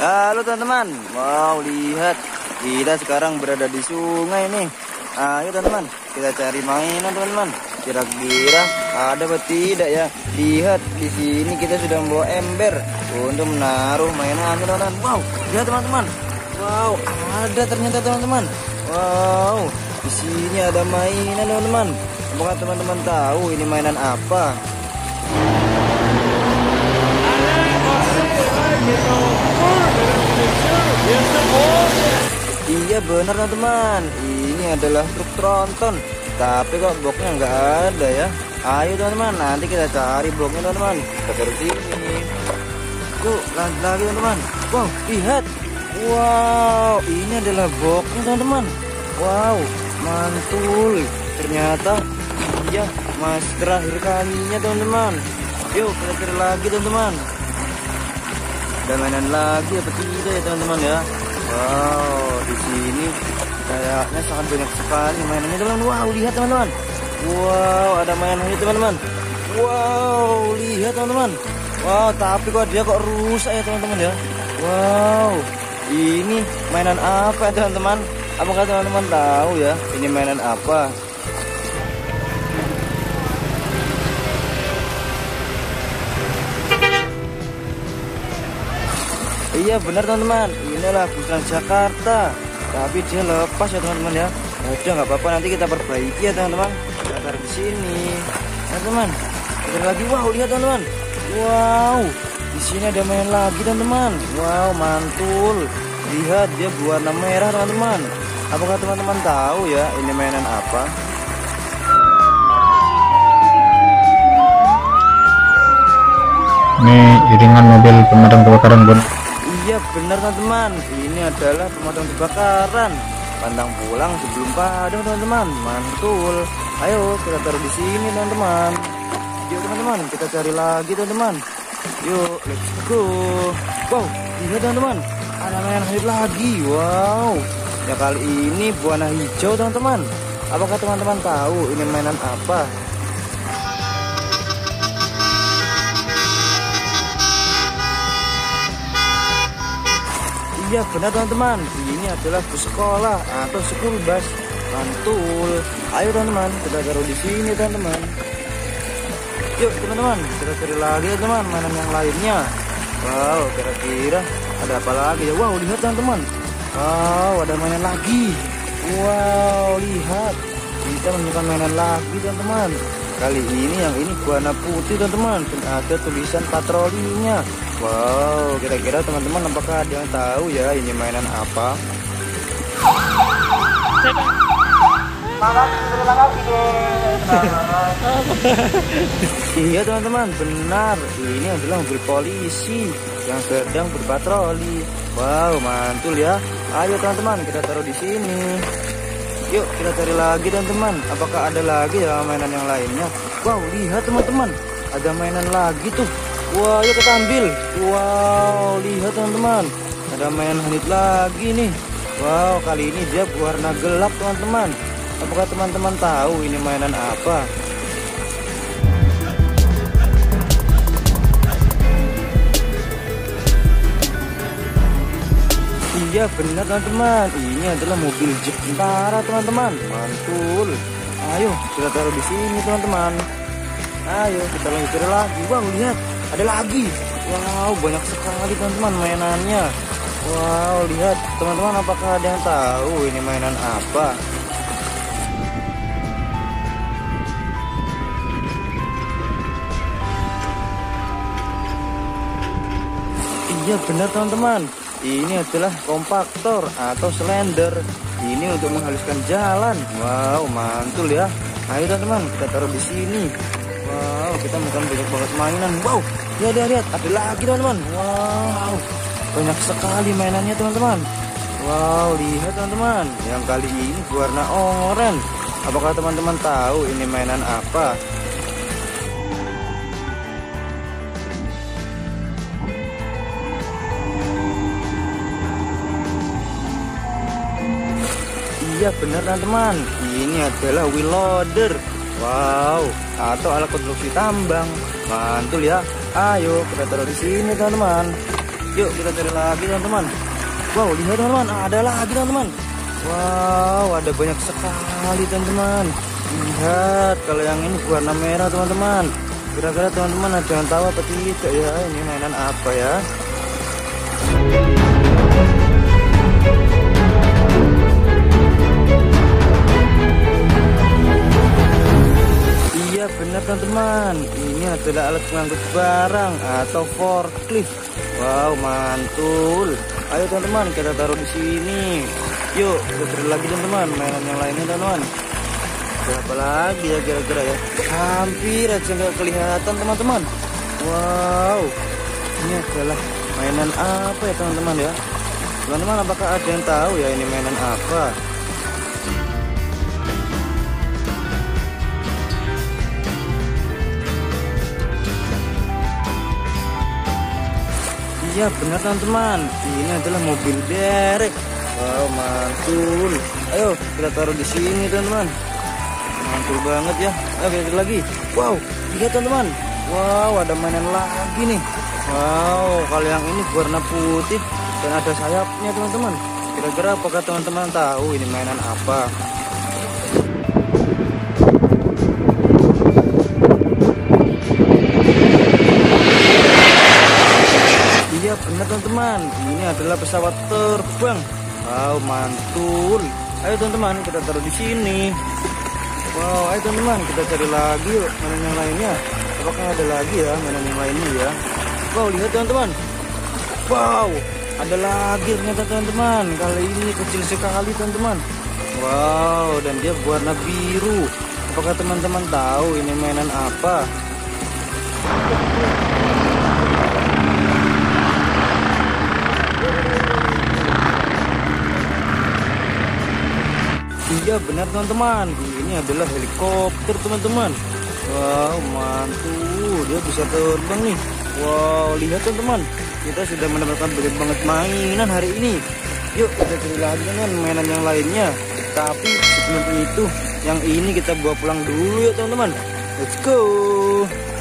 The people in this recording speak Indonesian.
Halo teman-teman, wow lihat kita sekarang berada di sungai nih. Ayo teman-teman, kita cari mainan teman-teman. Kira-kira ada apa tidak ya? Lihat di sini kita sudah membawa ember untuk menaruh mainan teman-teman. Wow, lihat teman-teman. Wow, ada ternyata teman-teman. Wow, di sini ada mainan teman-teman. Apakah teman-teman tahu ini mainan apa? Iya benar teman-teman, ini adalah truk tronton. Tapi kok bloknya nggak ada ya. Ayo teman-teman, nanti kita cari bloknya teman-teman. Kita taruh sini. Tuh, lagi teman-teman. Wow, lihat. Wow, ini adalah bloknya teman-teman. Wow, mantul. Ternyata iya mas terakhir kalinya teman-teman. Yuk kita cari lagi teman-teman. Ada mainan lagi apa tidak ya teman-teman ya? Wow, di sini kayaknya sangat banyak sekali mainannya teman-teman. Wow, lihat teman-teman. Wow, ada mainan ini teman-teman. Wow, lihat teman-teman. Wow, tapi kok dia kok rusak ya teman-teman ya? Wow, ini mainan apa ya teman-teman? Apakah teman-teman tahu ya ini mainan apa? Iya benar teman-teman, inilah bus Transjakarta. Tapi dia lepas ya teman-teman ya. Udah nggak apa-apa, nanti kita perbaiki ya teman-teman. Kita taruh di sini. Nah teman, ada lagi. Wow, lihat teman-teman. Wow, di sini ada main lagi teman-teman. Wow, mantul. Lihat dia berwarna merah teman-teman. Apakah teman-teman tahu ya ini mainan apa? Ini iringan mobil pemadam kebakaran bun. Iya benar teman-teman, ini adalah pemadam kebakaran. Pantang pulang sebelum padam teman-teman, mantul. Ayo kita taruh di sini teman-teman. Yuk teman-teman, kita cari lagi teman-teman. Yuk, let's go. Wow, lihat teman-teman, ada mainan lagi. Wow, ya kali ini warna hijau teman-teman. Apakah teman-teman tahu ini mainan apa? Iya benar teman-teman, ini adalah bus sekolah atau school bus. Mantul. Ayo teman-teman, kita taruh di sini teman-teman. Yuk teman-teman, kita cari lagi teman-teman mainan yang lainnya. Wow, kira-kira ada apa lagi ya? Wow, lihat teman-teman. Wow, ada mainan lagi. Wow, lihat. Kita menemukan mainan lagi teman-teman. Kali ini yang ini warna putih teman-teman, dan ada tulisan patrolinya. Wow, kira-kira teman-teman apakah ada yang tahu ya ini mainan apa? Iya teman-teman, benar. Ini adalah mobil polisi yang sedang berpatroli. Wow, mantul ya. Ayo teman-teman, kita taruh di sini. Yuk kita cari lagi teman-teman. Apakah ada lagi ya mainan yang lainnya? Wow, lihat teman-teman, ada mainan lagi tuh. Wow, yuk kita ambil. Wow, lihat teman-teman, ada mainan hanit lagi nih. Wow, kali ini dia berwarna gelap teman-teman. Apakah teman-teman tahu ini mainan apa? Iya benar teman-teman, ini adalah mobil jeep tentara teman-teman. Mantul. Ayo kita taruh di sini teman-teman. Ayo kita lanjut lagi. Wow, lihat ada lagi. Wow, banyak sekali teman-teman mainannya. Wow, lihat teman-teman, apakah ada yang tahu ini mainan apa? Iya benar teman-teman, ini adalah kompaktor atau slender. Ini untuk menghaluskan jalan. Wow, mantul ya. Ayo teman-teman, kita taruh di sini. Wow, kita bukan banyak banget mainan. Wow, lihat, ada lagi teman-teman. Wow, banyak sekali mainannya teman-teman. Wow, lihat teman-teman, yang kali ini warna oranye. Apakah teman-teman tahu ini mainan apa? Iya benar teman-teman, ini adalah wheel loader. Wow, atau alat konstruksi tambang. Mantul ya. Ayo kita taruh di sini teman-teman. Yuk kita cari lagi teman-teman. Wow, lihat teman-teman, ada lagi teman-teman. Wow, ada banyak sekali teman-teman. Lihat, kalau yang ini warna merah teman-teman. Kira-kira teman-teman ada yang tahu apa tidak ya, ini mainan apa ya? Iya benar teman-teman, ini adalah alat pengangkut barang atau forklift. Wow, mantul. Ayo teman-teman, kita taruh di sini. Yuk, putar lagi teman-teman, mainan yang lainnya teman-teman. Berapa lagi ya kira-kira ya? Hampir aja nggak kelihatan teman-teman. Wow, ini adalah mainan apa ya teman-teman ya? Teman-teman, apakah ada yang tahu ya ini mainan apa? Iya benar teman-teman, ini adalah mobil derek. Wow, mantul. Ayo kita taruh di sini teman-teman. Mantul banget ya. Ayo kita lihat lagi. Wow, lihat teman-teman. Wow, ada mainan lagi nih. Wow, kalau yang ini warna putih dan ada sayapnya teman-teman. Kira-kira apakah teman-teman tahu ini mainan apa? Iya benar teman-teman, ini adalah pesawat terbang. Wow, mantul. Ayo teman-teman, kita taruh di sini. Wow, ayo teman-teman, kita cari lagi yuk mainan yang lainnya. Apakah ada lagi ya mainan yang lainnya ya? Wow, lihat teman-teman. Wow, ada lagi ternyata teman-teman. Kali ini kecil sekali teman-teman. Wow, dan dia warna biru. Apakah teman-teman tahu ini mainan apa? Iya benar teman-teman, ini adalah helikopter teman-teman. Wow, mantul, dia bisa terbang nih. Wow, lihat teman-teman, kita sudah mendapatkan banyak banget mainan hari ini. Yuk kita cari lagi dengan mainan yang lainnya. Tapi sebelum itu, yang ini kita bawa pulang dulu ya teman-teman. Let's go.